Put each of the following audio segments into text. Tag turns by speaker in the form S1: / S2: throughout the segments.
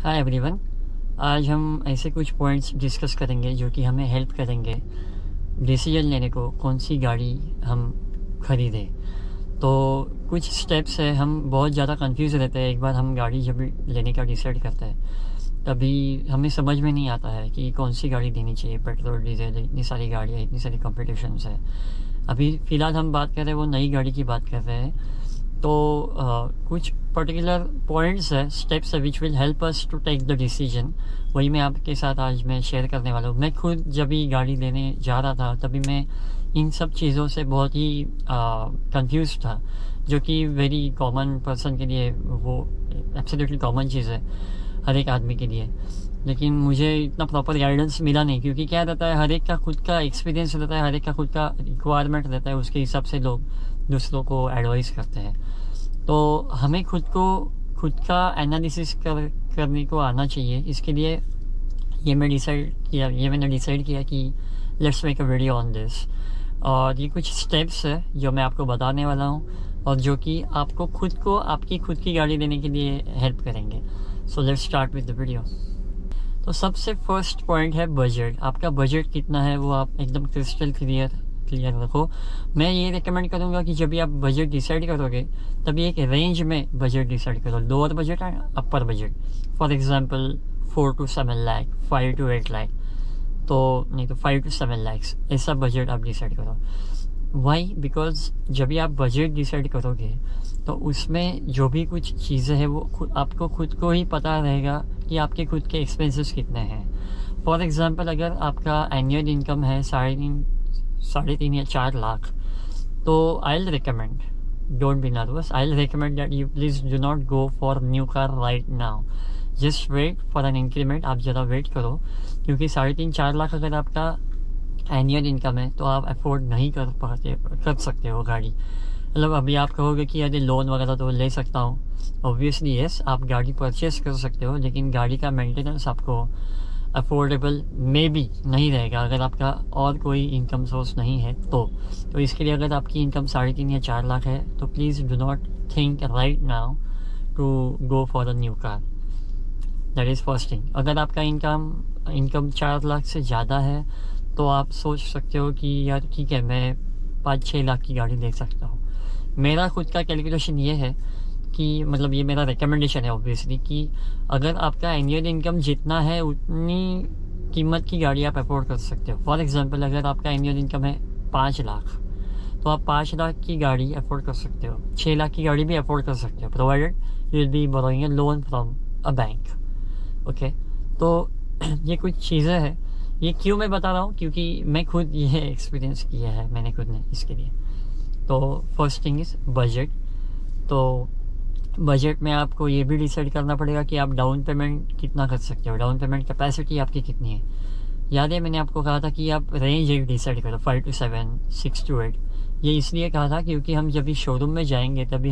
S1: Hi everyone. आज हम ऐसे कुछ पॉइंट्स डिस्कस करेंगे जो कि हमें हेल्प करेंगे डिसीजन लेने को कौन सी गाड़ी हम खरीदें। तो कुछ स्टेप्स है, हम बहुत ज़्यादा कंफ्यूज रहते हैं। एक बार हम गाड़ी जब लेने का डिसाइड करते हैं तभी हमें समझ में नहीं आता है कि कौन सी गाड़ी लेनी चाहिए। पेट्रोल डीजल इतनी सारी गाड़ियाँ, इतनी सारी कॉम्पिटिशन्स है। अभी फ़िलहाल हम बात कर रहे हैं वो नई गाड़ी की बात कर रहे हैं। तो कुछ पर्टिकुलर पॉइंट्स है, स्टेप्स है which will help us to take the decision. वही मैं आपके साथ आज मैं शेयर करने वाला हूँ। मैं खुद जब भी गाड़ी लेने जा रहा था तभी मैं इन सब चीज़ों से बहुत ही कंफ्यूज था, जो कि वेरी कॉमन पर्सन के लिए वो एब्सोल्युटली कॉमन चीज़ है हर एक आदमी के लिए। लेकिन मुझे इतना प्रॉपर गाइडेंस मिला नहीं, क्योंकि क्या रहता है, हर एक का खुद का एक्सपीरियंस रहता है, हर एक का खुद का रिक्वायरमेंट रहता है, उसके हिसाब से लोग दूसरों को एडवाइस करते हैं। तो हमें खुद का एनालिसिस करने को आना चाहिए। इसके लिए मैंने डिसाइड किया कि let's make a video on this. और ये कुछ स्टेप्स है जो मैं आपको बताने वाला हूँ और जो कि आपको आपकी खुद की गाड़ी लेने के लिए हेल्प करेंगे। So let's start with the video. तो सबसे फर्स्ट पॉइंट है बजट। आपका बजट कितना है वो आप एकदम क्रिस्टल क्लियर रखो। मैं ये रिकमेंड करूँगा कि जब भी आप बजट डिसाइड करोगे तभी एक रेंज में बजट डिसाइड करो, lower budget and upper budget. For example 4 to 7 lakh, 5 to 8 lakh, तो नहीं तो 5 to 7 लाख, ऐसा बजट आप डिसाइड करो। वाई? बिकॉज जब भी आप बजट डिसाइड करोगे तो उसमें जो भी कुछ चीज़ें हैं वो आपको खुद को ही पता रहेगा कि आपके खुद के एक्सपेंसेस कितने हैं। फॉर एग्जांपल अगर आपका एनुअल इनकम है 3.5 या 4 लाख, तो I will recommend, don't be nervous, I will recommend that you please do not go for new car right now, just wait for an increment. आप ज़रा वेट करो, क्योंकि 3.5-4 लाख अगर आपका एनुअल इनकम है तो आप अफोर्ड नहीं कर सकते हो गाड़ी। मतलब अभी आप कहोगे कि यदि लोन वगैरह तो ले सकता हूँ, ऑब्वियसली येस, आप गाड़ी परचेस कर सकते हो, लेकिन गाड़ी का मेंटेनेंस आपको अफोर्डेबल मे बी नहीं रहेगा अगर आपका और कोई इनकम सोर्स नहीं है। तो इसके लिए अगर आपकी इनकम 3.5 या 4 लाख है तो please do not think right now to go for a new car. That is first thing. अगर आपका इनकम 4 लाख से ज़्यादा है तो आप सोच सकते हो कि यार ठीक है, मैं 5-6 लाख की गाड़ी ले सकता हूँ। मेरा खुद का कैलकुलेशन ये है कि मतलब ये मेरा रिकमेंडेशन है ऑब्वियसली, कि अगर आपका एनुअल इनकम जितना है उतनी कीमत की गाड़ी आप अफोर्ड कर सकते हो। फॉर एग्जांपल अगर आपका एनुअल इनकम है 5 लाख तो आप 5 लाख की गाड़ी अफोर्ड कर सकते हो, 6 लाख की गाड़ी भी अफोर्ड कर सकते हो, provided you will be borrowing a loan from a bank. Okay, तो ये कुछ चीज़ें हैं। ये क्यों मैं बता रहा हूँ, क्योंकि मैं खुद ये एक्सपीरियंस किया है मैंने खुद ने इसके लिए। तो फर्स्ट थिंग इज़ बजट। तो बजट में आपको ये भी डिसाइड करना पड़ेगा कि आप डाउन पेमेंट कितना कर सकते हो, डाउन पेमेंट कैपेसिटी आपकी कितनी है। याद है मैंने आपको कहा था कि आप रेंज एक डिसाइड करो, 5 to 7, 6 to 8। ये इसलिए कहा था क्योंकि हम जब भी शोरूम में जाएंगे तभी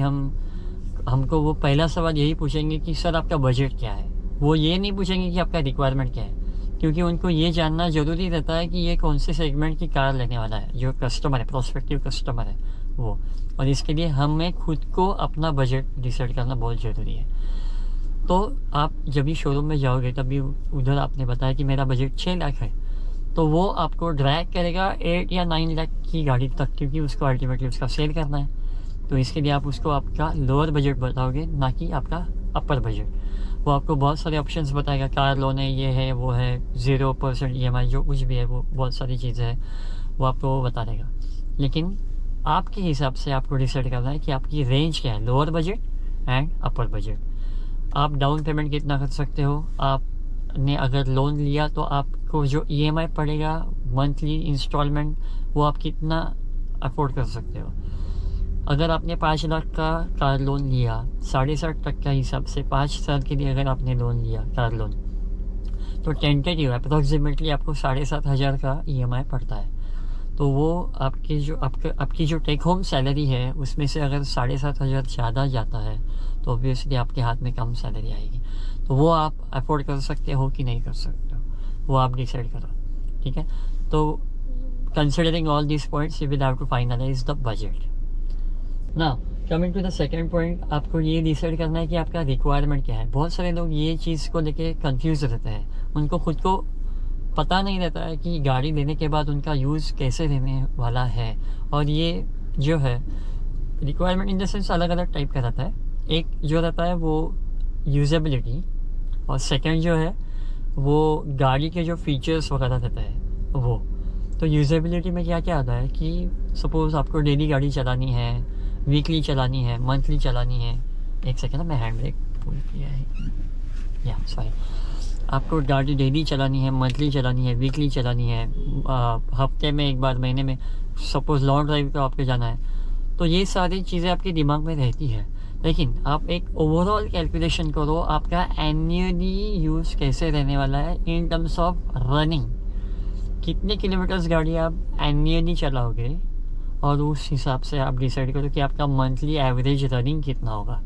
S1: हमको वो पहला सवाल यही पूछेंगे कि सर आपका बजट क्या है। वो ये नहीं पूछेंगे कि आपका रिक्वायरमेंट क्या है, क्योंकि उनको ये जानना ज़रूरी रहता है कि ये कौन से सेगमेंट की कार लेने वाला है, जो कस्टमर है, प्रोस्पेक्टिव कस्टमर है वो। और इसके लिए हमें खुद को अपना बजट डिसाइड करना बहुत ज़रूरी है। तो आप जब भी शोरूम में जाओगे तभी उधर आपने बताया कि मेरा बजट 6 लाख है, तो वो आपको ड्रैग करेगा 8 या 9 लाख की गाड़ी तक, क्योंकि उसको अल्टीमेटली उसका सेल करना है। तो इसके लिए आप उसको आपका लोअर बजट बताओगे, ना कि आपका अपर बजट। वो आपको बहुत सारे ऑप्शंस बताएगा, कार लोन है, ये है, वो है, 0% EMI, जो कुछ भी है, वो बहुत सारी चीज़ें हैं, वो आपको बता देगा। लेकिन आपके हिसाब से आपको डिसाइड करना है कि आपकी रेंज क्या है, lower budget and upper budget. आप डाउन पेमेंट कितना कर सकते हो, आपने अगर लोन लिया तो आपको जो EMI पड़ेगा मंथली इंस्टॉलमेंट, वो आप कितना अफोर्ड कर सकते हो। अगर आपने 5 लाख का कार लोन लिया, 60.5 तक का हिसाब से 5 साल के लिए अगर आपने लोन लिया कार लोन, तो टेंटेटिव अप्रोक्सीमेटली आपको 7,500 का EMI पड़ता है। तो वो आपकी जो टेक होम सैलरी है उसमें से अगर 7,500 ज़्यादा जाता है तो ऑब्वियसली आपके हाथ में कम सैलरी आएगी। तो वो आप अफोर्ड कर सकते हो कि नहीं कर सकते हो, वो आप डिसाइड करो। ठीक है, तो considering all these points you will have to finalise the budget. Now coming to the second point, आपको ये डिसाइड करना है कि आपका रिक्वायरमेंट क्या है। बहुत सारे लोग ये चीज़ को लेके कंफ्यूज रहते हैं, उनको खुद को पता नहीं रहता है कि गाड़ी लेने के बाद उनका यूज़ कैसे रहने वाला है। और ये जो है रिक्वायरमेंट इन द सेंस अलग अलग टाइप का रहता है। एक जो रहता है वो यूजेबिलिटी, और सेकंड जो है वो गाड़ी के जो फीचर्स वगैरह रहता है वो। तो यूजेबिलिटी में क्या क्या आता है कि सपोज़ आपको डेली गाड़ी चलानी है, वीकली चलानी है, मंथली चलानी है। एक सेकेंड, मैं हैंड ब्रेक पुल किया है, या सॉरी। आपको गाड़ी डेली चलानी है, मंथली चलानी है, वीकली चलानी है, हफ्ते में एक बार, महीने में, सपोज़ लॉन्ग ड्राइव पे आपके जाना है, तो ये सारी चीज़ें आपके दिमाग में रहती है। लेकिन आप एक ओवरऑल कैलकुलेशन करो, आपका एन्युअली यूज़ कैसे रहने वाला है इन टर्म्स ऑफ रनिंग। कितने किलोमीटर्स गाड़ी आप एन्युअली चलाओगे, और उस हिसाब से आप डिसाइड करो कि आपका मंथली एवरेज रनिंग कितना होगा।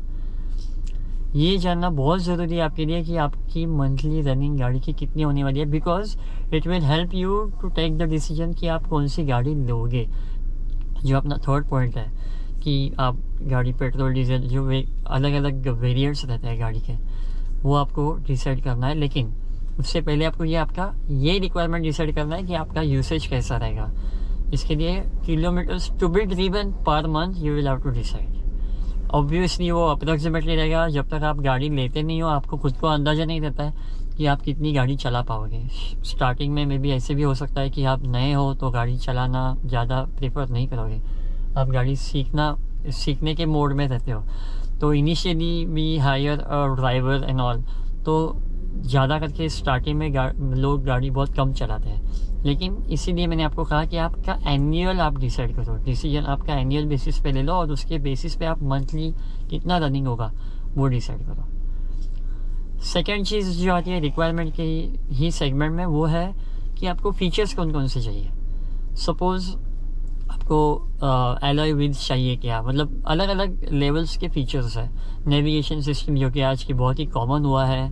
S1: ये जानना बहुत ज़रूरी है आपके लिए कि आपकी मंथली रनिंग गाड़ी की कितनी होने वाली है, because it will help you to take the decision कि आप कौन सी गाड़ी लोगे। जो अपना थर्ड पॉइंट है कि आप गाड़ी पेट्रोल डीजल जो अलग अलग वेरिएंट्स रहते हैं गाड़ी के, वो आपको डिसाइड करना है। लेकिन उससे पहले आपको ये रिक्वायरमेंट डिसाइड करना है कि आपका यूसेज कैसा रहेगा। इसके लिए kilometres to be driven per month you will have to decide. Obviously वो अप्रॉक्सीमेटली रहेगा, जब तक आप गाड़ी लेते नहीं हो आपको खुद को अंदाज़ा नहीं रहता है कि आप कितनी गाड़ी चला पाओगे। स्टार्टिंग में भी ऐसे भी हो सकता है कि आप नए हो तो गाड़ी चलाना ज़्यादा प्रेफर नहीं करोगे, आप गाड़ी सीखने के मोड में रहते हो। तो initially we hire driver and all, तो ज़्यादा करके स्टार्टिंग में लोग गाड़ी बहुत कम चलाते हैं। लेकिन इसीलिए मैंने आपको कहा कि आपका एनुअल आप डिसाइड करो, डिसीजन आपका एनुअल बेसिस पे ले लो, और उसके बेसिस पे आप मंथली कितना रनिंग होगा वो डिसाइड करो। सेकेंड चीज़ जो आती है रिक्वायरमेंट के ही सेगमेंट में, वो है कि आपको फीचर्स कौन कौन से चाहिए। सपोज़ आपको एलॉय व्हील्स चाहिए क्या, मतलब अलग अलग लेवल्स के फीचर्स है। नेविगेशन सिस्टम जो कि आज की बहुत ही कॉमन हुआ है,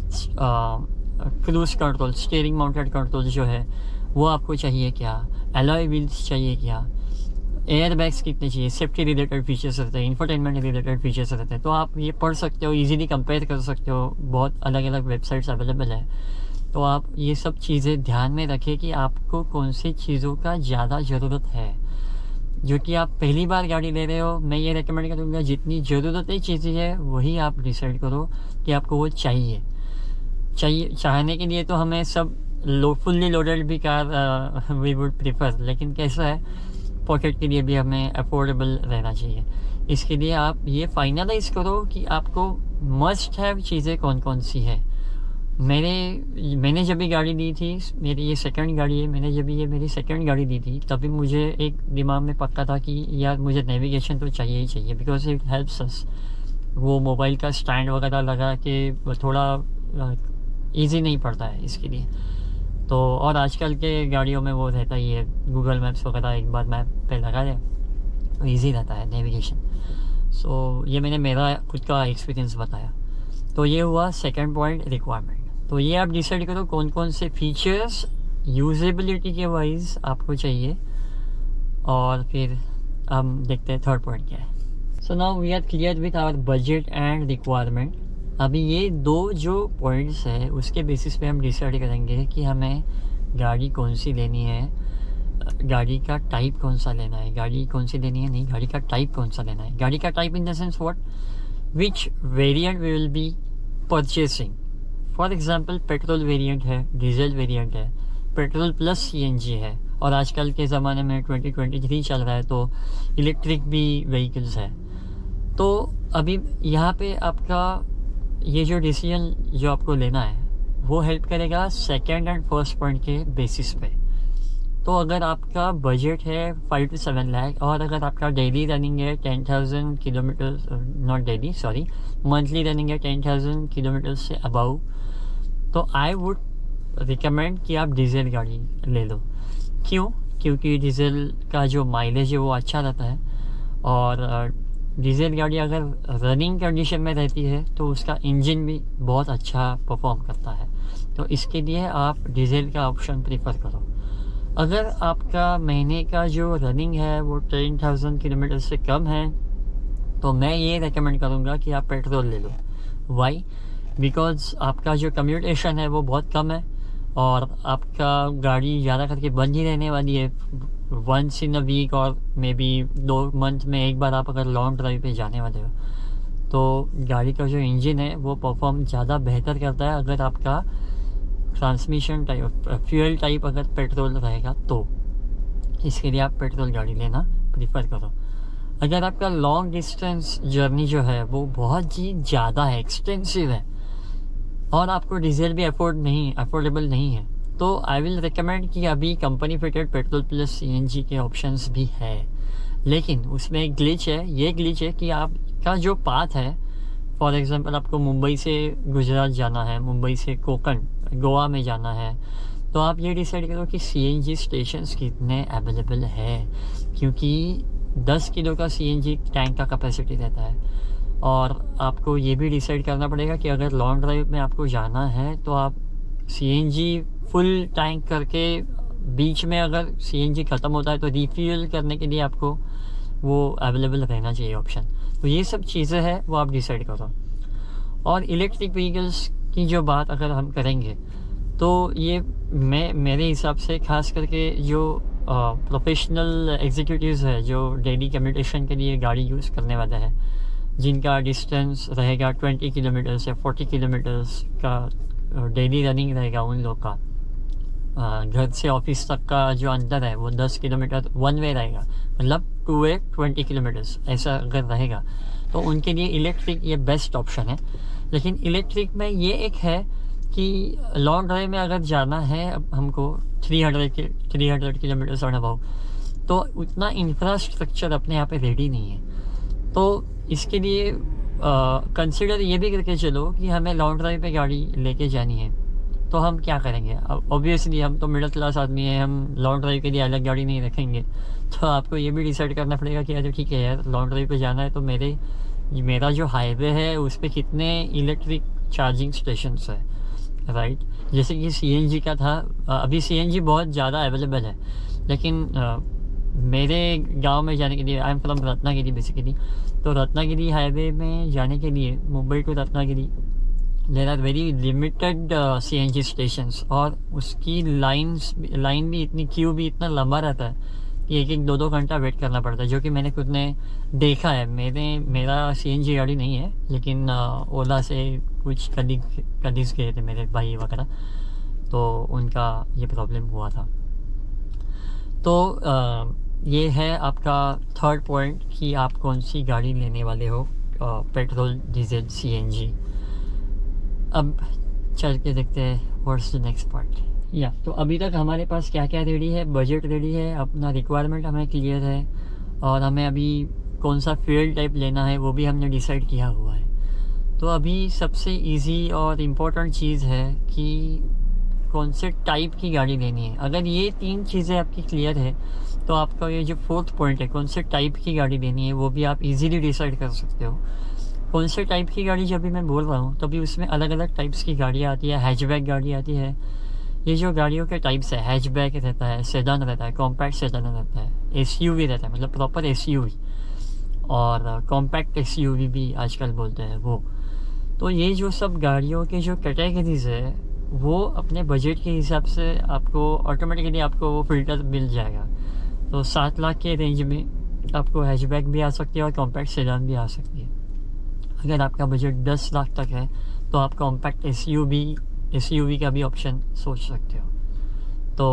S1: cruise control, steering mounted control जो है वो आपको चाहिए क्या, एलॉय व्हील्स चाहिए क्या, एयर बैग्स कितने चाहिए, सेफ्टी रिलेटेड फीचर्स रहते हैं, इंफोटेनमेंट रिलेटेड फीचर्स रहते हैं। तो आप ये पढ़ सकते हो, इजीली कंपेयर कर सकते हो, बहुत अलग अलग वेबसाइट्स अवेलेबल है। तो आप ये सब चीज़ें ध्यान में रखें कि आपको कौन सी चीज़ों का ज़्यादा ज़रूरत है। जो कि आप पहली बार गाड़ी ले रहे हो, मैं ये रेकमेंड करूँगा जितनी ज़रूरत है चीज़ें है वही आप डिसाइड करो कि आपको वो चाहने के लिए तो हमें सब फुल्ली लोडेड भी कार वी वुड प्रीफर, लेकिन कैसा है पॉकेट के लिए भी हमें अफोर्डेबल रहना चाहिए। इसके लिए आप ये फाइनलाइज करो कि आपको मस्ट हैव चीज़ें कौन कौन सी है। मैंने जब भी गाड़ी ली थी, मेरी ये सेकंड गाड़ी है, मैंने जब ये मेरी सेकंड गाड़ी ली थी तभी मुझे एक दिमाग में पक्का था कि यार मुझे नेविगेशन तो चाहिए ही चाहिए, बिकॉज इट हेल्प्स अस। वो मोबाइल का स्टैंड वगैरह लगा के थोड़ा ईजी नहीं पड़ता है इसके लिए। तो और आजकल के गाड़ियों में वो रहता ही है, गूगल मैप्स वगैरह एक बार मैप पे लगा दे तो ईजी रहता है नेविगेशन। सो ये मैंने मेरा खुद का एक्सपीरियंस बताया। तो ये हुआ सेकंड पॉइंट, रिक्वायरमेंट। तो ये आप डिसाइड करो कौन कौन से फीचर्स यूजेबिलिटी के वाइज आपको चाहिए, और फिर हम देखते हैं थर्ड पॉइंट क्या है। So now we are clear with our budget and requirement. अभी ये दो जो पॉइंट्स है उसके बेसिस पे हम डिसाइड करेंगे कि हमें गाड़ी कौन सी लेनी है, गाड़ी का टाइप कौन सा लेना है, गाड़ी कौन सी लेनी है नहीं, गाड़ी का टाइप कौन सा लेना है। गाड़ी का type in the sense what, which variant we will be purchasing. For example petrol variant है, डीजल वेरिएंट है, पेट्रोल प्लस सीएनजी है, और आजकल के ज़माने में 2023 चल रहा है तो इलेक्ट्रिक भी व्हीकल्स है। तो अभी यहाँ पे आपका ये जो डिसीजन जो आपको लेना है वो हेल्प करेगा सेकंड एंड फर्स्ट पॉइंट के बेसिस पे। तो अगर आपका बजट है 5 to 7 लाख, और अगर आपका डेली रनिंग है 10,000 kilometre, not daily sorry, monthly running है 10,000 किलोमीटर से अबव, तो आई वुड रिकमेंड कि आप डीजल गाड़ी ले लो। क्यों? क्योंकि डीजल का जो माइलेज है वो अच्छा रहता है, और डीजल गाड़ी अगर रनिंग कंडीशन में रहती है तो उसका इंजन भी बहुत अच्छा परफॉर्म करता है। तो इसके लिए आप डीजल का ऑप्शन प्रीफर करो। अगर आपका महीने का जो रनिंग है वो 10,000 किलोमीटर से कम है तो मैं ये रेकमेंड करूँगा कि आप पेट्रोल ले लो। वाई? बिकॉज आपका जो कम्यूटेशन है वो बहुत कम है और आपका गाड़ी ज़्यादा करके बंद ही रहने वाली है। वंस इन अ वीक और मे बी 2 मंथ में एक बार आप अगर लॉन्ग ड्राइव पे जाने वाले हो तो गाड़ी का जो इंजन है वो परफॉर्म ज़्यादा बेहतर करता है अगर आपका ट्रांसमिशन टाइप फ्यूल टाइप अगर पेट्रोल रहेगा तो। इसके लिए आप पेट्रोल गाड़ी लेना प्रीफर करो। अगर आपका लॉन्ग डिस्टेंस जर्नी जो है वो बहुत ही ज़्यादा है, एक्सटेंसिव है और आपको डीजल भी अफोर्डेबल नहीं है, तो आई विल रिकमेंड कि अभी company fitted petrol plus CNG के ऑप्शंस भी है। लेकिन उसमें एक ग्लिच है, ये ग्लिच है कि आपका जो पाथ है, फॉर एग्जांपल आपको मुंबई से गुजरात जाना है, मुंबई से कोकण गोवा में जाना है, तो आप ये डिसाइड करो कि सीएनजी स्टेशंस कितने अवेलेबल है, क्योंकि 10 किलो का सीएनजी टैंक का कैपेसिटी रहता है। और आपको ये भी डिसाइड करना पड़ेगा कि अगर लॉन्ग ड्राइव में आपको जाना है तो आप सीएनजी फुल टैंक करके बीच में अगर सीएनजी ख़त्म होता है तो रिफ्यूल करने के लिए आपको वो अवेलेबल रहना चाहिए ऑप्शन। तो ये सब चीज़ें हैं वो आप डिसाइड करो। और इलेक्ट्रिक व्हीकल्स की जो बात अगर हम करेंगे तो ये मेरे हिसाब से खास करके जो प्रोफेशनल एग्जीक्यूटिव्स है जो डेली कम्यूटेशन के लिए गाड़ी यूज़ करने वाले हैं, जिनका डिस्टेंस रहेगा 20 किलोमीटर्स या 40 किलोमीटर्स का डेली रनिंग रहेगा उन लोग का, घर से ऑफिस तक का जो अंतर है वो 10 किलोमीटर वन वे रहेगा, मतलब 2 वे 20 किलोमीटर्स ऐसा अगर रहेगा तो उनके लिए इलेक्ट्रिक ये बेस्ट ऑप्शन है। लेकिन इलेक्ट्रिक में ये एक है कि लॉन्ग ड्राइव में अगर जाना है अब हमको 300 किलोमीटर्स और अबाउ, तो उतना इंफ्रास्ट्रक्चर अपने यहाँ पे रेडी नहीं है। तो इसके लिए कंसिडर ये भी करके चलो कि हमें लॉन्ग ड्राइव पे गाड़ी लेके जानी है तो हम क्या करेंगे। अब ऑब्वियसली हम तो मिडिल क्लास आदमी हैं, हम लॉन्ग ड्राइव के लिए अलग गाड़ी नहीं रखेंगे। तो आपको ये भी डिसाइड करना पड़ेगा कि अरे ठीक है यार, लॉन्ग ड्राइव पे जाना है तो मेरा जो हाईवे है उस पर कितने इलेक्ट्रिक चार्जिंग स्टेशंस है, राइट। जैसे कि सीएनजी का था, अभी सीएनजी बहुत ज़्यादा अवेलेबल है, लेकिन मेरे गांव में जाने के लिए, I am from Ratnagiri basically, तो रत्नागिरी हाईवे में जाने के लिए Mumbai to Ratnagiri there are very limited CNG stations, और उसकी लाइन भी इतनी, क्यू भी इतना लंबा रहता है कि 1-2 घंटा वेट करना पड़ता है, जो कि मैंने खुद ने देखा है। मेरा सीएनजी गाड़ी नहीं है, लेकिन ओला से कुछ कलीग्स गए थे मेरे भाई वगैरह, तो उनका ये प्रॉब्लम हुआ था। तो ये है आपका थर्ड पॉइंट कि आप कौन सी गाड़ी लेने वाले हो, पेट्रोल, डीजल, सीएनजी। अब चल के देखते हैं व्हाट्स द नेक्स्ट पार्ट। तो अभी तक हमारे पास क्या क्या रेडी है, बजट रेडी है, अपना रिक्वायरमेंट हमें क्लियर है, और हमें अभी कौन सा फ्यूल टाइप लेना है वो भी हमने डिसाइड किया हुआ है। तो अभी सबसे इजी और इम्पोर्टेंट चीज़ है कि कौन से टाइप की गाड़ी लेनी है। अगर ये 3 चीज़ें आपकी क्लियर है तो आपका ये जो 4th पॉइंट है, कौन से टाइप की गाड़ी लेनी है, वो भी आप इजीली डिसाइड कर सकते हो। कौन से टाइप की गाड़ी जब भी मैं बोल रहा हूँ तभी उसमें अलग अलग टाइप्स की गाड़ियाँ आती है। हैचबैक गाड़ी आती है, ये जो गाड़ियों के टाइप्स है, हैचबैक रहता है, सेडान रहता है, कॉम्पैक्ट सेडान रहता है, एसयूवी रहता है, मतलब प्रॉपर एसयूवी, और कॉम्पैक्ट एसयूवी भी आजकल बोलते हैं वो। तो ये जो सब गाड़ियों के जो कैटेगरीज है वो अपने बजट के हिसाब से आपको ऑटोमेटिकली आपको वो फिल्टर मिल जाएगा। तो 7 लाख के रेंज में आपको हैचबैक भी आ सकती है और कॉम्पैक्ट सेडान भी आ सकती है। अगर आपका बजट 10 लाख तक है तो आप कॉम्पैक्ट एसयूवी का भी ऑप्शन सोच सकते हो। तो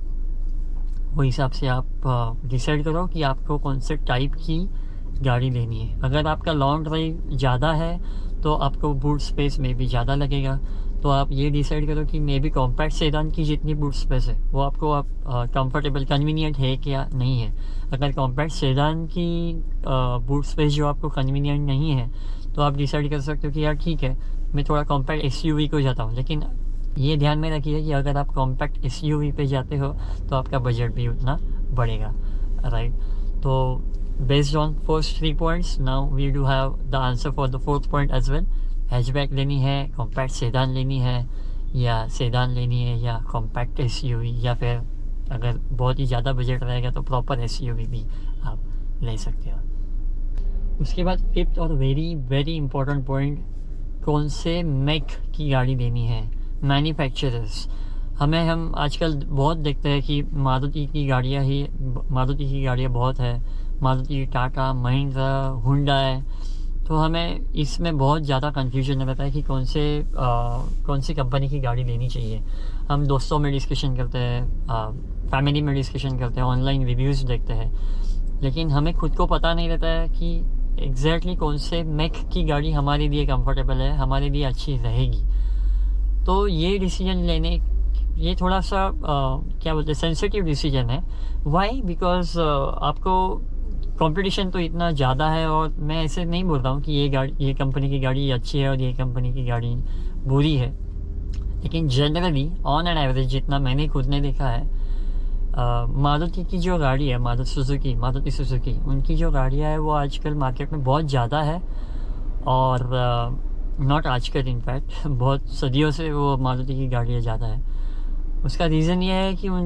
S1: वो हिसाब से आप डिसाइड करो कि आपको कौन से टाइप की गाड़ी लेनी है। अगर आपका लॉन्ग ड्राइव ज़्यादा है तो आपको बूट स्पेस में भी ज़्यादा लगेगा, तो आप ये डिसाइड करो कि मे बी कॉम्पैक्ट सेडान की जितनी बूट स्पेस है वो आपको कंफर्टेबल कन्वीनियंट है क्या नहीं है। अगर कॉम्पैक्ट सेडान की बूट स्पेस जो आपको कन्वीनियंट नहीं है तो आप डिसाइड कर सकते हो कि यार ठीक है, मैं थोड़ा कॉम्पैक्ट एसयूवी को जाता हूँ। लेकिन ये ध्यान में रखिए कि अगर आप कॉम्पैक्ट एसयूवी पे जाते हो तो आपका बजट भी उतना बढ़ेगा, राइट। तो based on first 3 points, now we do have the answer for the 4th point as well. Hatchback लेनी है, कॉम्पैक्ट सेडान लेनी है, या सेडान लेनी है, या कॉम्पैक्ट एसयूवी, या फिर अगर बहुत ही ज़्यादा बजट रहेगा तो प्रॉपर एसयूवी भी आप ले सकते हो। उसके बाद फिफ्थ और वेरी वेरी इंपॉर्टेंट पॉइंट, कौन से मेक की गाड़ी लेनी है, मैन्युफैक्चरर्स। हम आजकल बहुत देखते हैं कि मारुति की गाड़ियाँ बहुत है, मारुति, टाटा, महिंद्रा, हुंडई। तो हमें इसमें बहुत ज़्यादा कन्फ्यूजन रहता है कि कौन सी कंपनी की गाड़ी लेनी चाहिए। हम दोस्तों में डिस्कशन करते हैं, फैमिली में डिस्कशन करते हैं, ऑनलाइन रिव्यूज़ देखते हैं, लेकिन हमें खुद को पता नहीं रहता है कि एग्जैक्टली कौन से मेक की गाड़ी हमारे लिए कंफर्टेबल है, हमारे लिए अच्छी रहेगी। तो ये डिसीजन लेने, ये थोड़ा सा क्या बोलते हैं, सेंसिटिव डिसीजन है। वाई? बिकॉज आपको कंपटीशन तो इतना ज़्यादा है, और मैं ऐसे नहीं बोल रहा हूँ कि ये कंपनी की गाड़ी अच्छी है और ये कंपनी की गाड़ी बुरी है, लेकिन जनरली ऑन एन एवरेज जितना मैंने खुद ने देखा है, मारुति की जो गाड़ी है, मारुति सुजुकी, उनकी जो गाड़ियाँ है वो आजकल मार्केट में बहुत ज़्यादा है। और नॉट आजकल, इनफैक्ट बहुत सदियों से वो मारुति की गाड़ियाँ ज़्यादा है। उसका रीज़न ये है कि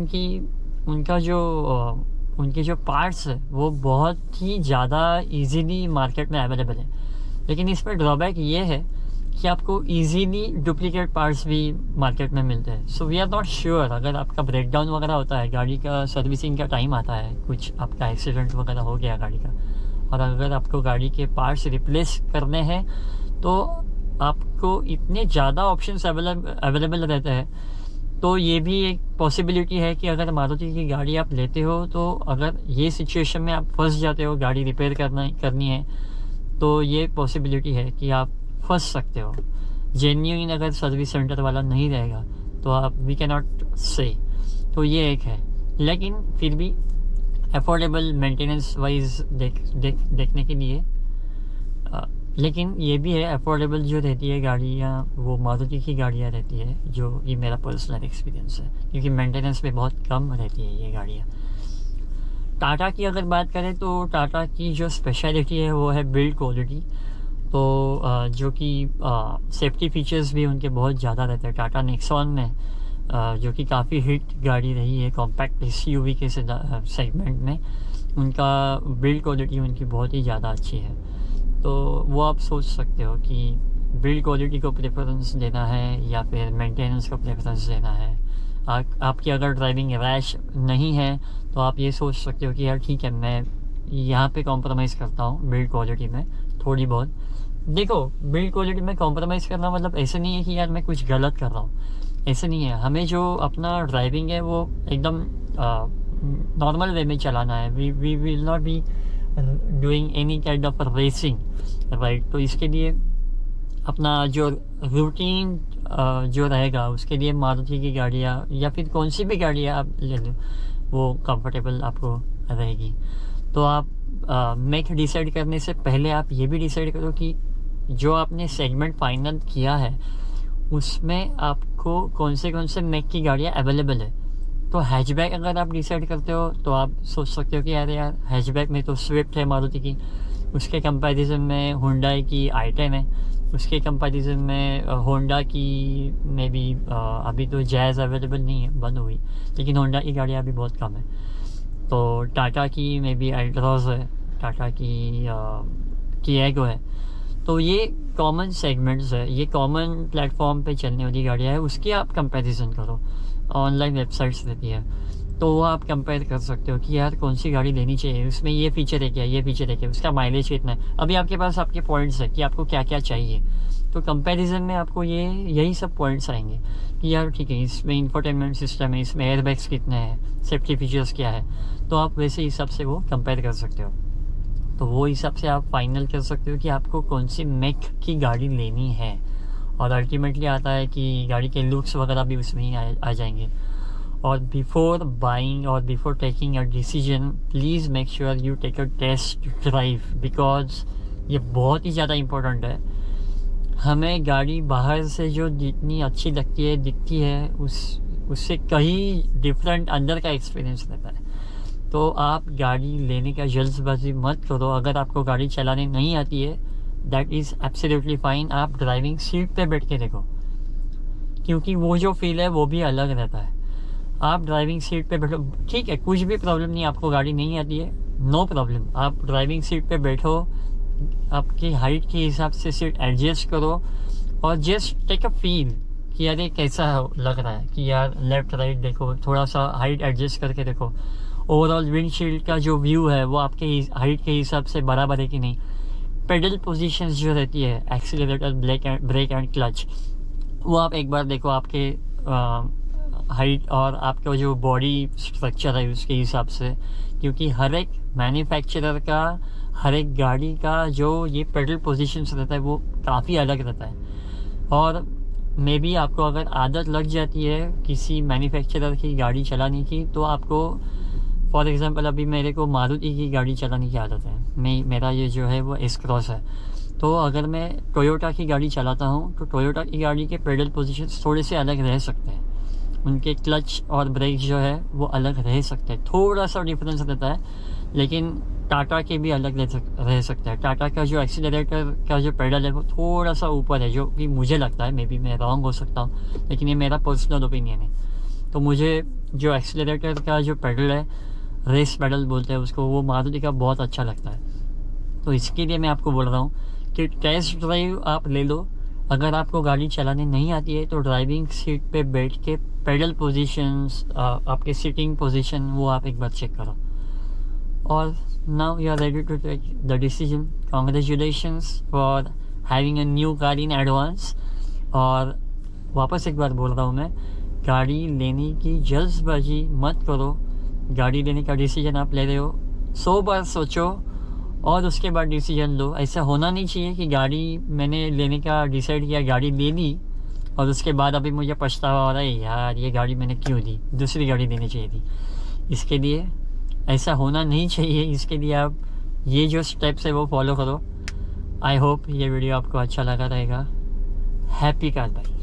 S1: उनके जो पार्ट्स है वो बहुत ही ज़्यादा इजीली मार्केट में अवेलेबल है। लेकिन इस पर ड्रॉबैक ये है कि आपको इजीली डुप्लीकेट पार्ट्स भी मार्केट में मिलते हैं। So we are not sure, अगर आपका ब्रेकडाउन वगैरह होता है, गाड़ी का सर्विसिंग का टाइम आता है, कुछ आपका एक्सीडेंट वगैरह हो गया गाड़ी का, और अगर आपको गाड़ी के पार्ट्स रिप्लेस करने हैं, तो आपको इतने ज़्यादा ऑप्शंस अवेलेबल रहते हैं। तो ये भी एक पॉसिबिलिटी है कि अगर मारुति की गाड़ी आप लेते हो, तो अगर ये सिचुएशन में आप फंस जाते हो, गाड़ी रिपेयर करनी है, तो ये पॉसिबिलिटी है कि आप फंस सकते हो। जेन्युइन अगर सर्विस सेंटर वाला नहीं रहेगा तो आप, वी कैन नॉट से। तो ये एक है, लेकिन फिर भी अफोर्डेबल मेंटेनेंस वाइज देखने के लिए, लेकिन ये भी है, अफोर्डेबल जो रहती है गाड़ियाँ, वो मारुति की गाड़ियाँ रहती है, जो ये मेरा पर्सनल एक्सपीरियंस है, क्योंकि मेंटेनेंस भी बहुत कम रहती है ये गाड़ियाँ। टाटा की अगर बात करें तो टाटा की जो स्पेशलिटी है वो है बिल्ड क्वालिटी। तो जो कि सेफ्टी फीचर्स भी उनके बहुत ज़्यादा रहते हैं। टाटा नेक्सॉन में, जो कि काफ़ी हिट गाड़ी रही है कॉम्पैक्ट एसयूवी के सेगमेंट में, उनका बिल्ड क्वालिटी उनकी बहुत ही ज़्यादा अच्छी है। तो वो आप सोच सकते हो कि बिल्ड क्वालिटी को प्रेफरेंस देना है या फिर मेंटेनेंस को प्रेफरेंस देना है। आपकी अगर ड्राइविंग रैश नहीं है तो आप ये सोच सकते हो कि यार ठीक है, मैं यहाँ पे कॉम्प्रोमाइज़ करता हूँ बिल्ड क्वालिटी में थोड़ी बहुत। देखो, बिल्ड क्वालिटी में कॉम्प्रोमाइज़ करना मतलब ऐसे नहीं है कि यार मैं कुछ गलत कर रहा हूँ, ऐसे नहीं है। हमें जो अपना ड्राइविंग है वो एकदम नॉर्मल वे में चलाना है। We will not be doing any kind of racing, right. तो इसके लिए अपना जो रूटीन जो रहेगा, उसके लिए मारुति की गाड़ियाँ या फिर कौन सी भी गाड़ियाँ आप ले लो, वो कंफर्टेबल आपको रहेगी। तो आप मेक डिसाइड करने से पहले आप ये भी डिसाइड करो कि जो आपने सेगमेंट फाइनल किया है उसमें आपको कौन से मेक की गाड़ियाँ अवेलेबल है। तो हैचबैक अगर आप डिसाइड करते हो तो आप सोच सकते हो कि यार हैचबैक में तो स्विफ्ट है मारुति की, उसके कंपैरिजन में हुंडई की i10 है, उसके कंपैरिजन में होंडा की में भी अभी तो जैज़ अवेलेबल नहीं है, बंद हुई, लेकिन होंडा की गाड़ियाँ अभी बहुत कम है। तो टाटा की में भी अल्ट्रॉज है, टाटा की टिएगो है। तो ये कॉमन सेगमेंट्स है, ये कॉमन प्लेटफॉर्म पे चलने वाली गाड़ियाँ है, उसकी आप कंपैरिजन करो। ऑनलाइन वेबसाइट्स रहती है, तो वो आप कंपेयर कर सकते हो कि यार कौन सी गाड़ी लेनी चाहिए, उसमें ये फीचर है क्या, ये फीचर है क्या, उसका माइलेज कितना है। अभी आपके पास आपके पॉइंट्स है कि आपको क्या क्या चाहिए, तो कंपैरिजन में आपको यही सब पॉइंट्स आएंगे कि यार ठीक है, इसमें इंफोटेनमेंट सिस्टम है, इसमें एयरबैग्स कितने हैं, सेफ्टी फीचर्स क्या है। तो आप वैसे हिसाब से वो कंपेयर कर सकते हो। तो वो हिसाब से आप फाइनल कर सकते हो कि आपको कौन सी मेक की गाड़ी लेनी है। और अल्टीमेटली आता है कि गाड़ी के लुक्स वगैरह भी उसमें ही आ जाएंगे। और बिफोर बाइंग और before taking a decision, please make sure you take a test drive, because ये बहुत ही ज़्यादा इम्पोर्टेंट है। हमें गाड़ी बाहर से जो जितनी अच्छी दिखती है उससे कहीं डिफरेंट अंदर का एक्सपीरियंस रहता है। तो आप गाड़ी लेने का जल्दबाजी मत करो। अगर आपको गाड़ी चलाने नहीं आती है, दैट इज़ एब्सोल्युटली फाइन। आप ड्राइविंग सीट पे बैठ के देखो, क्योंकि वो जो फील है वो भी अलग रहता है। आप ड्राइविंग सीट पे बैठो, ठीक है, कुछ भी प्रॉब्लम नहीं, आपको गाड़ी नहीं आती है, नो प्रॉब्लम, आप ड्राइविंग सीट पे बैठो, आपकी हाइट के हिसाब से सीट एडजस्ट करो और जस्ट टेक अ फील कि यार ये कैसा लग रहा है, कि यार लेफ्ट राइट देखो, थोड़ा सा हाइट एडजस्ट करके देखो, ओवरऑल विंडशील्ड का जो व्यू है वो आपके हाइट के हिसाब से बराबर है कि नहीं। पेडल पोजीशंस जो रहती है, एक्सीलरेटर, ब्रेक एंड क्लच, वो आप एक बार देखो आपके हाइट और आपका जो बॉडी स्ट्रक्चर है उसके हिसाब से, क्योंकि हर एक मैन्युफैक्चरर का, हर एक गाड़ी का जो ये पेडल पोजीशंस रहता है वो काफ़ी अलग रहता है। और मे बी आपको अगर आदत लग जाती है किसी मैन्युफैक्चरर की गाड़ी चलाने की, तो आपको फॉर एग्जांपल अभी मेरे को मारुति की गाड़ी चलाने की आदत है, मेरा ये जो है वो एस क्रॉस है। तो अगर मैं टोयोटा की गाड़ी चलाता हूँ तो टोयोटा की गाड़ी के पेडल पोजीशंस थोड़े से अलग रह सकते हैं, उनके क्लच और ब्रेक जो है वो अलग रह सकते हैं, थोड़ा सा डिफरेंस रहता है। लेकिन टाटा के भी अलग रह सकता है। टाटा का जो एक्सीलरेटर का जो पेडल है वो थोड़ा सा ऊपर है, जो कि मुझे लगता है, मे बी मैं रॉन्ग हो सकता हूँ, लेकिन ये मेरा पर्सनल ओपिनियन है। तो मुझे जो एक्सीलरेटर का जो पेडल है, रेस पेडल बोलते हैं उसको, वो मारुति का बहुत अच्छा लगता है। तो इसके लिए मैं आपको बोल रहा हूँ कि टेस्ट ड्राइव आप ले लो। अगर आपको गाड़ी चलाने नहीं आती है तो ड्राइविंग सीट पे बैठ के पेडल पोजीशंस, आपके सिटिंग पोजीशन, वो आप एक बार चेक करो। और now you are ready to take the decision. Congratulations for having a new car in advance. और वापस एक बार बोल रहा हूँ मैं, गाड़ी लेने की जल्दबाजी मत करो। गाड़ी लेने का डिसीजन आप ले रहे हो, 100 बार सोचो और उसके बाद डिसीजन लो। ऐसा होना नहीं चाहिए कि गाड़ी मैंने लेने का डिसाइड किया, गाड़ी ले ली और उसके बाद अभी मुझे पछतावा हो रहा है, यार ये गाड़ी मैंने क्यों ली, दूसरी गाड़ी लेनी चाहिए थी। इसके लिए ऐसा होना नहीं चाहिए। इसके लिए आप ये जो स्टेप्स है वो फॉलो करो। आई होप ये वीडियो आपको अच्छा लगा रहेगा। Happy car bye.